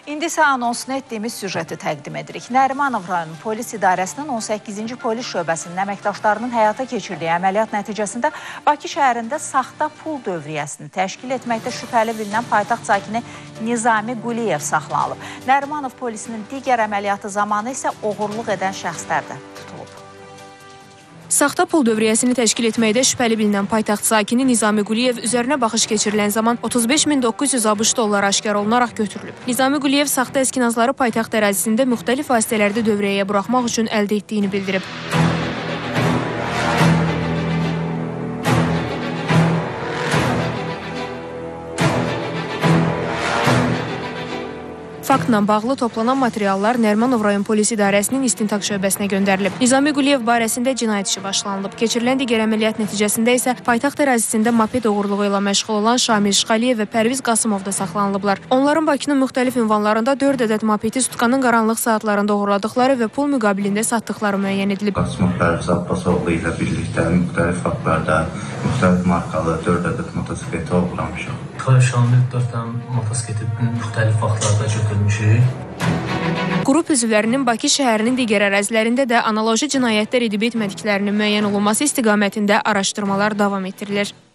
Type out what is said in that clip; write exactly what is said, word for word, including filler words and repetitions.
İndi isə anonsunu etdiyimiz süjeti təqdim edirik. Nərimanov rayon polis idarəsinin on səkkizinci polis şöbəsinin əməkdaşlarının həyata keçirdiyi əməliyyat nəticəsində Bakı şəhərində saxta pul dövriyyəsini təşkil etməkdə şübhəli bilinən paytaxt sakini Nizami Quliyev saxlanılıb. Nərimanov polisinin digər əməliyyatı zamanı isə oğurluq edən şəxslər də tutulub. Saxta pul dövriyyəsini təşkil etməkdə şübhəli bilinən paytaxt sakini Nizami Quliyev üzərinə baxış keçirilən zaman otuz beş min doqquz yüz ABŞ dolları aşkar olunaraq götürülüb. Nizami Quliyev saxta əskinazları paytaxt ərazisində müxtəlif vasitələrdə dövriyyəyə buraxmaq üçün əldə etdiyini bildirib. Faktla bağlı toplanan materiallar Nərimanov rayon polis idarəsinin istintaq şöbəsinə göndərilib. Nizami Quliyev barəsində cinayət işi başlanılıb. Keçirilən digər əməliyyat nəticəsində isə paytaxt ərazisində moped oğurluğu ilə məşğul olan Şamil Şıxaliyev və Pərviz Qasımov da saxlanılıblar. Onların Bakının müxtəlif ünvanlarında dörd ədəd mopedi sutkanın qaranlıq saatlarında oğurladıqları və pul müqabilində satdıqları müəyyən edilib. Qasımov Pərviz Abbasoğlu ilə birlikdə müxtəlif faktlarda müxtəlif markalı dörd ədəd motosikleti oğurlamışıq. Şamil dörd dənə motosikleti müxtəlif vaxtlarda götürmüşük. Qrup üzvlərinin Bakı şəhərinin digər ərazilərində də analoji cinayətlər edib etmədiklərinin müəyyən olunması istiqamətində araşdırmalar davam etdirilir.